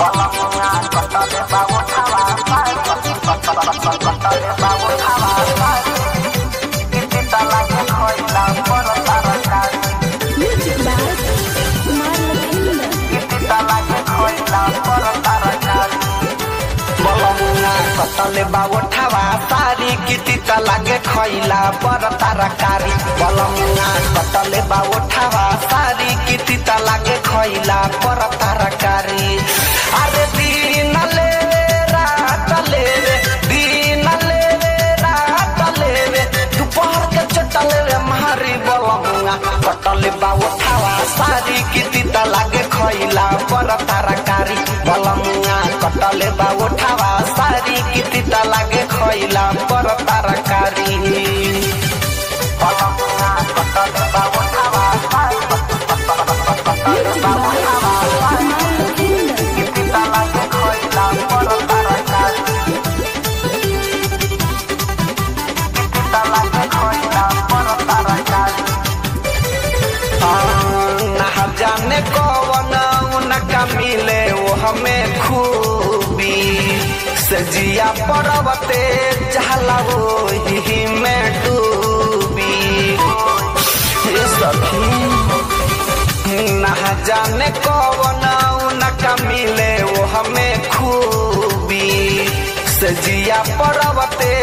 कतले बाबू ठावा सारी किती लागे खैला पर तरकारी बलमुआ कतले बाबू ठावा सारी किती लागे खैला पर तरकारी अरे दिन ले रात ले दिन ले रात ले दोपहर के चटले रे मारी बलमुआ कतले बाबू ठावा सारी किती लागे खैला पर तरकारी बलमुआ कतले बाबू ठावा सारी किती लागे खैला पर तरकारी बलमुआ कतले बाबू ठावा किती लागे खैला पर तरकारी किती लागे खैला पर तरकारी ना जाने कौन उनका मिले वो हमें खूबी सजिया पर्वते चहला वो ही में डूबी सखी ना जाने कौन उनका मिले वो हमें खूबी सजिया पर्वते